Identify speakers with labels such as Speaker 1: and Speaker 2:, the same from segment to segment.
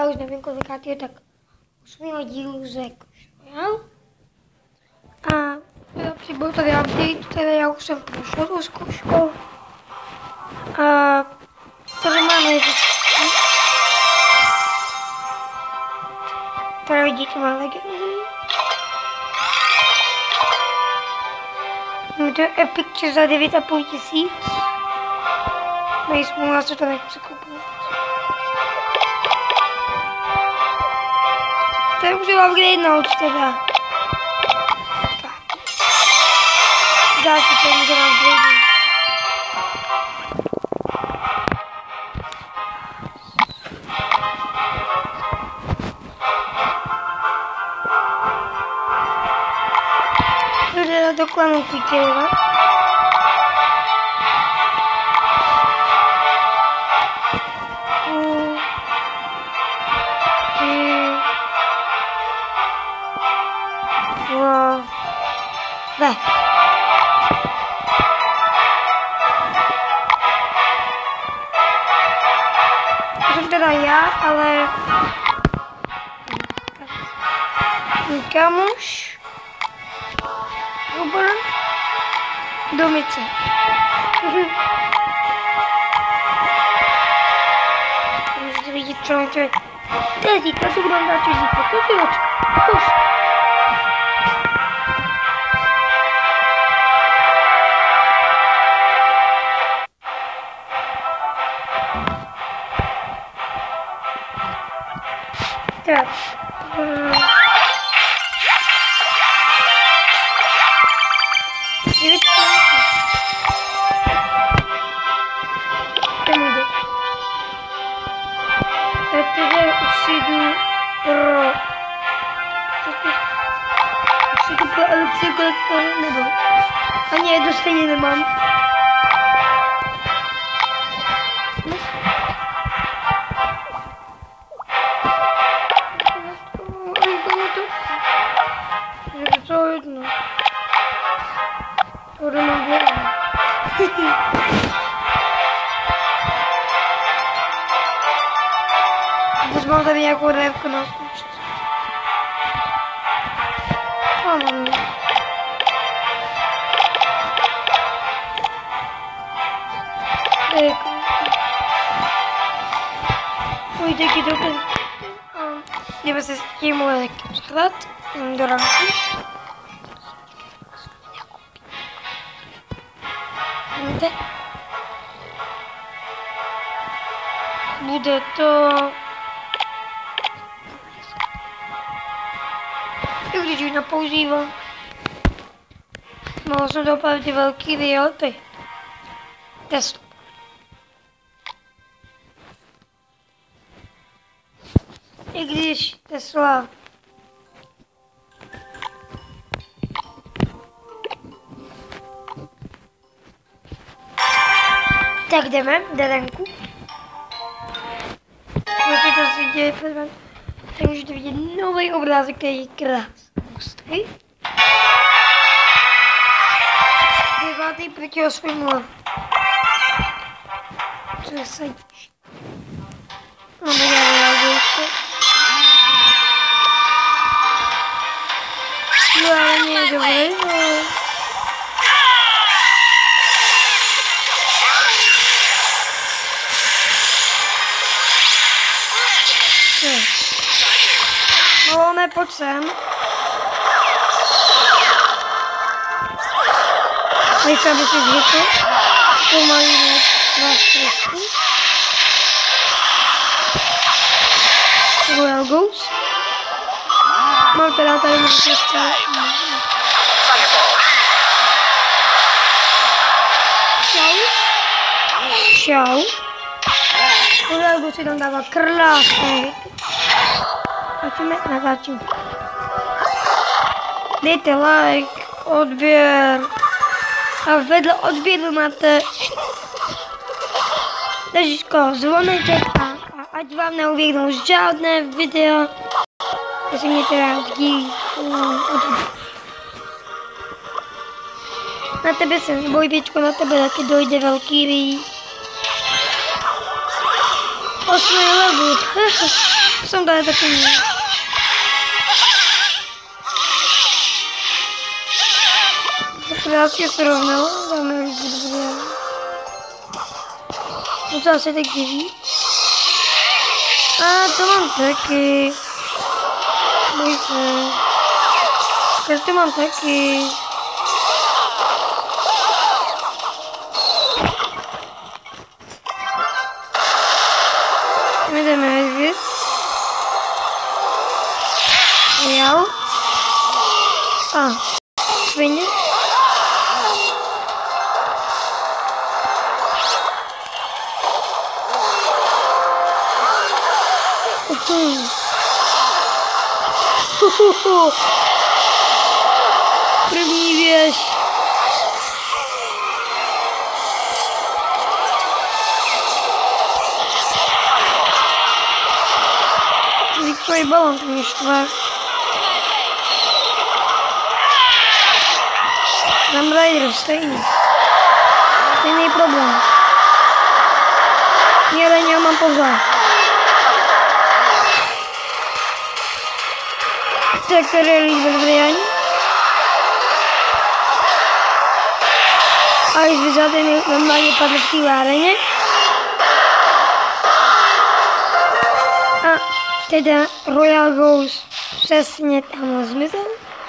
Speaker 1: už nevím kolikátýho, tak 8. dílu z Clash Royale. A přibyl tady update, tady já už jsem prošel tu zkoušku. A tady máme tady vidíte má legendy. Máme to Epic za 9,5 tisíc. Nejsme, já se to nechci koupit. Tak můžu upgradenout teda. Gáky to můžu upgradenout. Jde do klanu Kikera. Ne. To jsem teda já, ale kamuš Uber domice. Můžete vidět, co mi to je. Teď, to si budeme dát čezíko. To ty očka. Tak. Pro elektriku kolektor nebo ani jedno stejně nemám. To je jedno. To jde mám vědět. Teď mám tady nějakou révku na zkušce. Oj, taky to ten. Jdeme se s tím lekem zhrát do ranku. Bude to... I když ji nepoužívám. Mohl jsem dopravit ty velký výlety. Tesla. I když Tesla tak jdeme do renku. Prostě to si děje před vámi. Tak můžete vidět nový obrázek, který je krásný. 9. proti 8. Co je sadíš? Máme nějaké no, ale mě je dobrý, no. No, ne, pojď sem. Nechci, aby si zvykl. Pomalý vás trošku. Royal Ghost. Mám teda tady možná celé. Čau. Royal Ghost si tam dává krásný. Natáčím. Dejte like, odběr. A vedle odběru máte zvoneček a ať vám neuvědnou žádné video. To se mě teda dílí. Na tebe se neboj, Věčko, na tebe taky dojde velký rý. 8. level. Jsem tady taky měl. Krásně srovnal, dáme dobré. No to asi tak diví. A to mám taky. Boj se. To mám taky. Jdeme věc. Jo. A. Svině. První věž. Takový balon to mě štve. Tam Rider stejný. Stejný problém. Já na něho mám pohled. Tak tady je líp dobrý. A když vyzáte mi normálně padl v té váreně. A teda Royal Ghost přesně tam zmizel.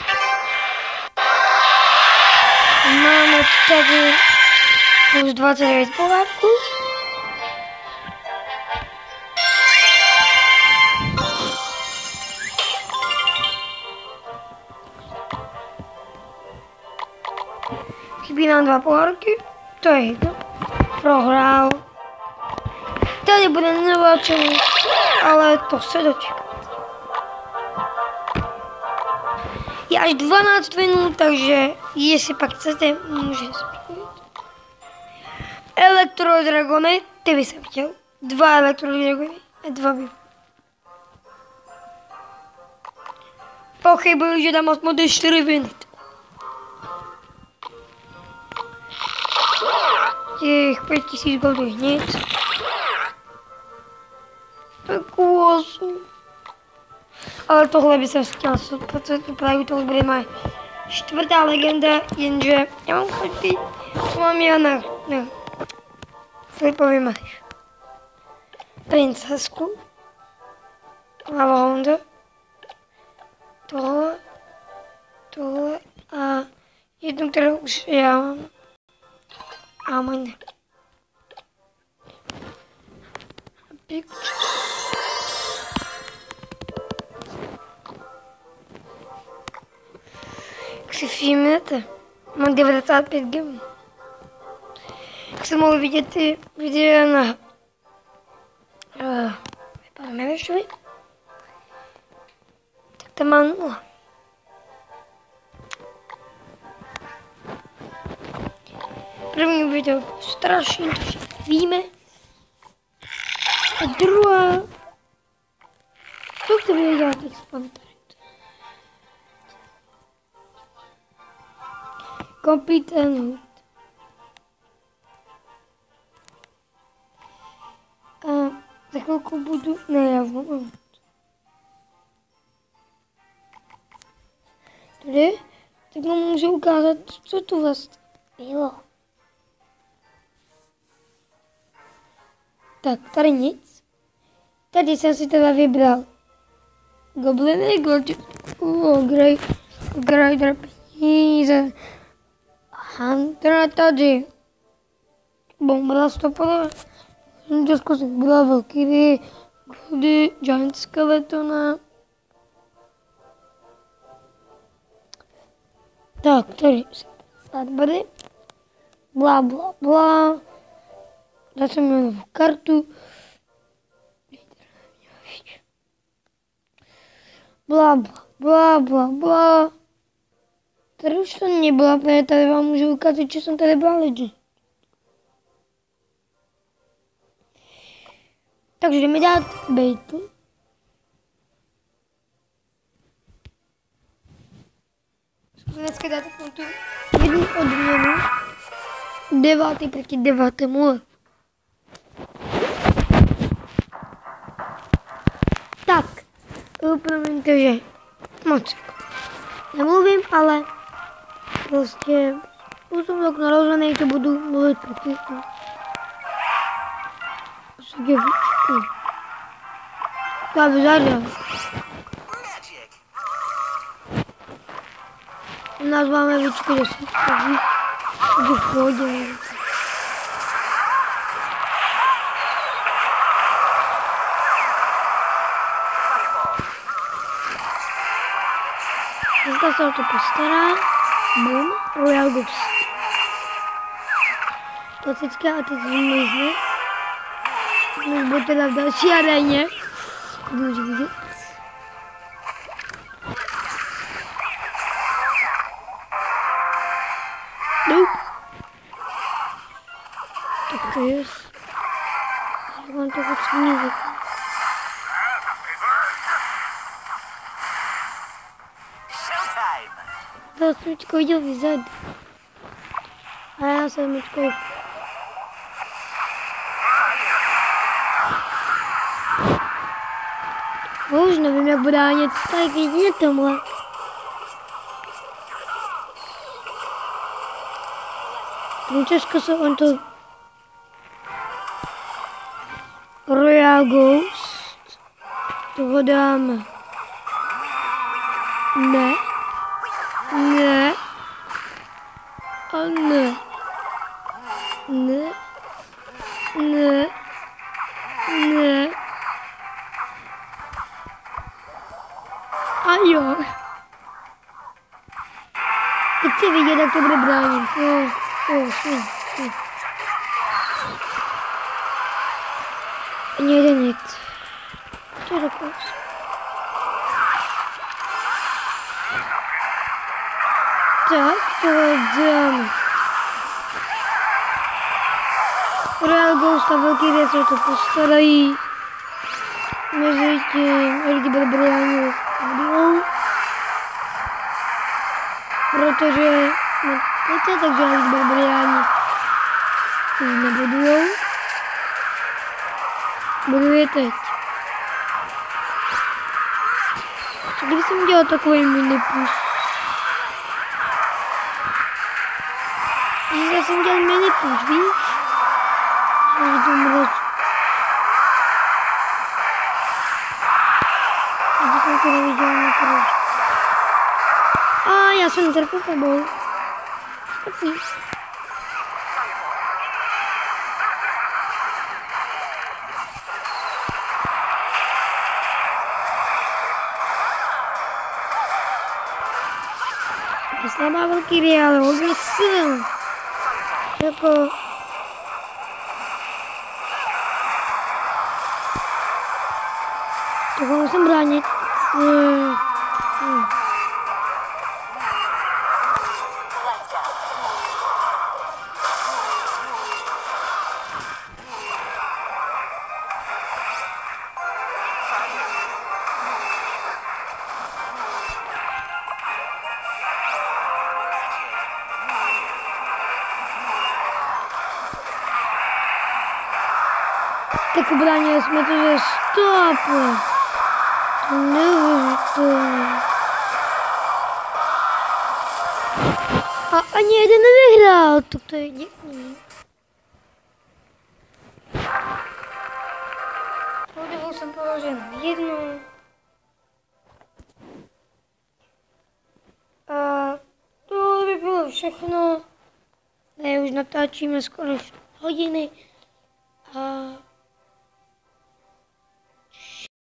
Speaker 1: Máme tady plus 29 pohádků. Chybí nám 2 pohádky, to je jedno. Prohrál. Tady bude nováčený, ale to se dočká. Je až 12 minut, takže jestli pak chcete, můžete spojit. Elektrodragony, ty by jsem chtěl. 2 elektrodragony a 2 by. Pochybuji, že tam aspoň 4 minut. Těch 5000 goldů nic. Tak 8. Ale tohle by jsem chtěl, protože právě tohle bude moje 4. legenda, jenže já mám chodit, mám já na flipový máš. Princesku. Lavonda. Tohle a jednu, kterou už já mám. A můj ne. Jak si všimnete, mám 95 gemů. Jak jste mohli vidět ty videa na Nevešovi, tak tam mám 0. První video bylo strašný, to všichni víme. A druhá, co to bude dělat teď spavitarit? Complete and a za chvilku budu, ne, já mám. Tady, tak vám můžu ukázat, co tu vlastně bylo. Tak, tady nic. Tady jsem si teda vybral Gobliny, Grider, peníze, Huntera tady. Bomba stopová. Česko se byla Valkyrie, Goldy, Giant Skeletona. Tak, tady Starbody. Bla, bla, bla. Dá jsem měl novou kartu. Bla, bla, bla, bla, bla. Tady už to nebyla, protože tady vám můžu ukázat, že jsem tady byla lidi. Takže jdeme dát battle. Dneska dát takovou tu jednu odměnu. 9. proti 9. Takže moc nemluvím, ale prostě už jsem tak narozený, že budu mluvit prakticky. Já vyzádám. U nás máme víčky 10, takže v pohodě. Dneska se o to postará. Boom, Royal Ghost. Klasická a teď zmizne. Už bude teda v další aréně. Můžu vidět. Nope. Tak to je. Já mám to potřebný. Já jsem teďko viděl vyzad. A já jsem teďko... Už nevím, jak bude ánět, tak jedině tomhle. Ten Česko se on to... Royal Ghost. Toho dáme. Ne. Ne. A ne. Ne. Ne. Ne. A jo. Teď chci vidět, jak to bude bránit. Ani jeden nic. To je dokonce. Tak, to dáme. Royal Ghost a velký věc o to postarají. Mezi tím lidi barbarání budou. Protože takže lidi barbarání už nebudou. Budu je teď. Co když jsem dělal takový mini push? Já jsem dělal mini push, víš? Já to mroč. Já jsem to neviděl na proč. A já jsem trpěl tebou. Taky. Slabá velký ví, ale hodně sil. Jako... Toho musím bránit. Tak ubránili jsme to, že stop. Neuvěřitelné. A ani jeden nevyhrál, to je děkný. Podíval jsem položen jednu. A to by bylo všechno. Tady už natáčíme skoro hodiny. A